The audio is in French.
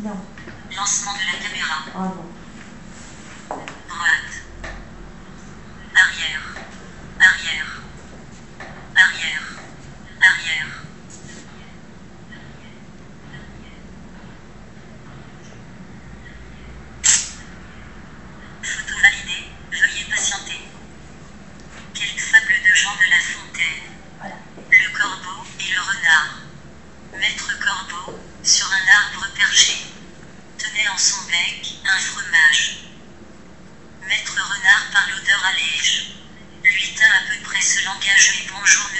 Non. Lancement de la caméra. Ah non. Droite. Arrière. Arrière. Arrière. Arrière. Photo validée. Veuillez patienter. Quelques fables de Jean de La Fontaine. Voilà. Le corbeau et le renard. Maître corbeau, sur un arbre perché, tenait en son bec un fromage. Maître renard par l'odeur allège. Lui tint à peu près ce langage et bonjour